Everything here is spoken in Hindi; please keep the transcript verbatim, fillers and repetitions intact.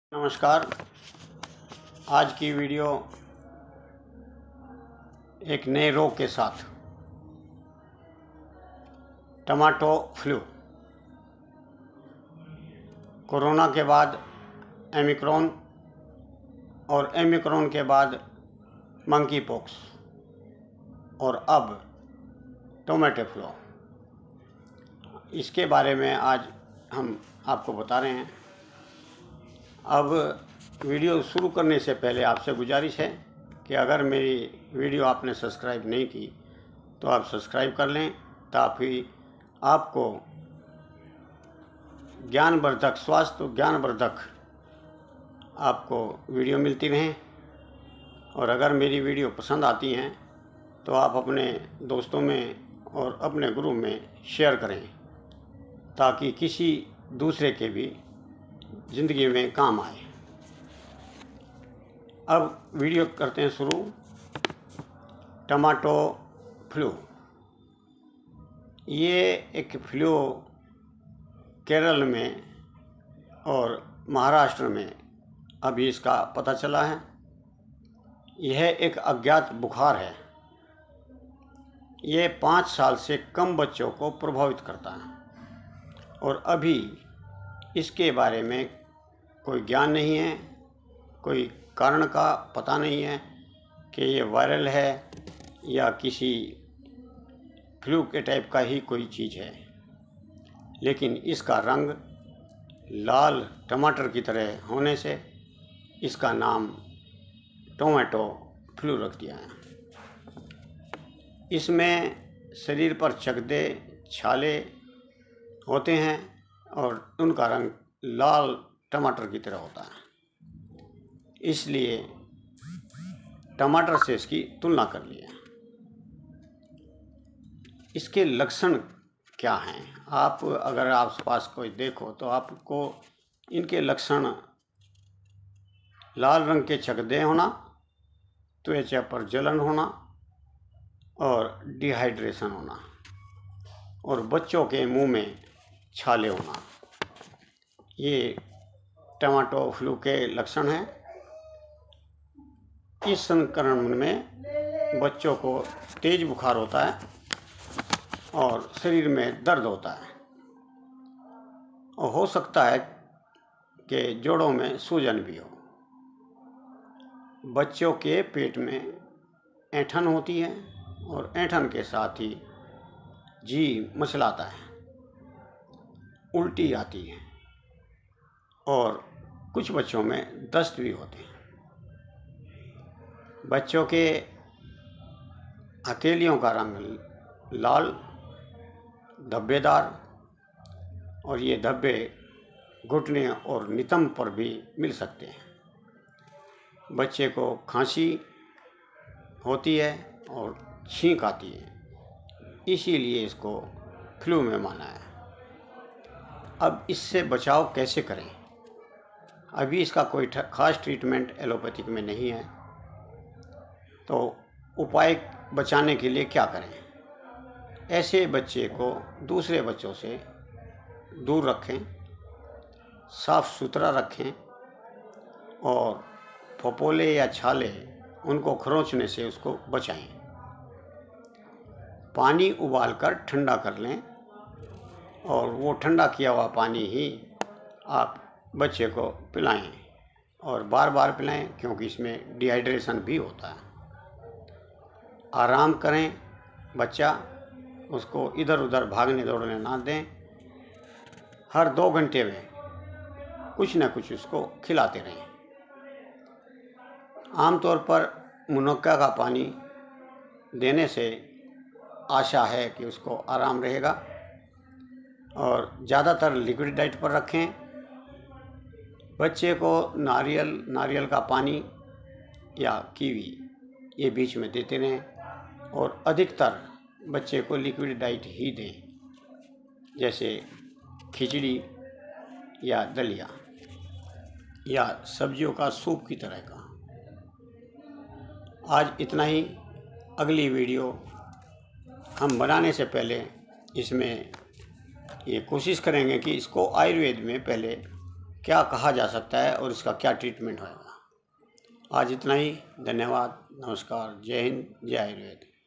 नमस्कार। आज की वीडियो एक नए रोग के साथ, टमाटो फ्लू। कोरोना के बाद ओमिक्रॉन और ओमिक्रॉन के बाद मंकी पॉक्स और अब टोमेटो फ्लू, इसके बारे में आज हम आपको बता रहे हैं। अब वीडियो शुरू करने से पहले आपसे गुजारिश है कि अगर मेरी वीडियो आपने सब्सक्राइब नहीं की तो आप सब्सक्राइब कर लें, ताकि आपको ज्ञानवर्धक, स्वास्थ्य ज्ञानवर्धक आपको वीडियो मिलती रहें। और अगर मेरी वीडियो पसंद आती हैं तो आप अपने दोस्तों में और अपने ग्रुप में शेयर करें, ताकि किसी दूसरे के भी ज़िंदगी में काम आए। अब वीडियो करते हैं शुरू। टमाटो फ्लू, ये एक फ्लू केरल में और महाराष्ट्र में अभी इसका पता चला है। यह एक अज्ञात बुखार है। ये पाँच साल से कम बच्चों को प्रभावित करता है और अभी इसके बारे में कोई ज्ञान नहीं है, कोई कारण का पता नहीं है कि ये वायरल है या किसी फ्लू के टाइप का ही कोई चीज़ है। लेकिन इसका रंग लाल टमाटर की तरह होने से इसका नाम टोमेटो फ्लू रख दिया है। इसमें शरीर पर चकदे, छाले होते हैं और उनका रंग लाल टमाटर की तरह होता है। इसलिए टमाटर से इसकी तुलना कर लिया। इसके लक्षण क्या हैं? आप अगर आप पास कोई देखो तो आपको इनके लक्षण लाल रंग के चकदे होना, त्वचा पर जलन होना और डिहाइड्रेशन होना और बच्चों के मुंह में छाले होना, ये टमाटो फ्लू के लक्षण हैं। इस संक्रमण में बच्चों को तेज बुखार होता है और शरीर में दर्द होता है और हो सकता है कि जोड़ों में सूजन भी हो। बच्चों के पेट में ऐंठन होती है और ऐंठन के साथ ही जी मचलाता है, उल्टी आती है और कुछ बच्चों में दस्त भी होते हैं। बच्चों के हथेलियों का रंग लाल, धब्बेदार, और ये धब्बे घुटने और नितंब पर भी मिल सकते हैं। बच्चे को खांसी होती है और छींक आती है, इसीलिए इसको फ्लू में माना है। अब इससे बचाव कैसे करें? अभी इसका कोई खास ट्रीटमेंट एलोपैथिक में नहीं है, तो उपाय बचाने के लिए क्या करें? ऐसे बच्चे को दूसरे बच्चों से दूर रखें, साफ सुथरा रखें और फपोले या छाले उनको खरोंचने से उसको बचाएं। पानी उबालकर ठंडा कर लें और वो ठंडा किया हुआ पानी ही आप बच्चे को पिलाएं और बार बार पिलाएं, क्योंकि इसमें डिहाइड्रेशन भी होता है। आराम करें, बच्चा उसको इधर उधर भागने दौड़ने ना दें। हर दो घंटे में कुछ न कुछ उसको खिलाते रहें। आमतौर पर मुनक्का का पानी देने से आशा है कि उसको आराम रहेगा। और ज़्यादातर लिक्विड डाइट पर रखें। बच्चे को नारियल नारियल का पानी या कीवी ये बीच में देते रहें और अधिकतर बच्चे को लिक्विड डाइट ही दें, जैसे खिचड़ी या दलिया या सब्जियों का सूप की तरह का। आज इतना ही। अगली वीडियो हम बनाने से पहले इसमें ये कोशिश करेंगे कि इसको आयुर्वेद में पहले क्या कहा जा सकता है और इसका क्या ट्रीटमेंट होगा। आज इतना ही। धन्यवाद। नमस्कार। जय हिंद। जय आयुर्वेद।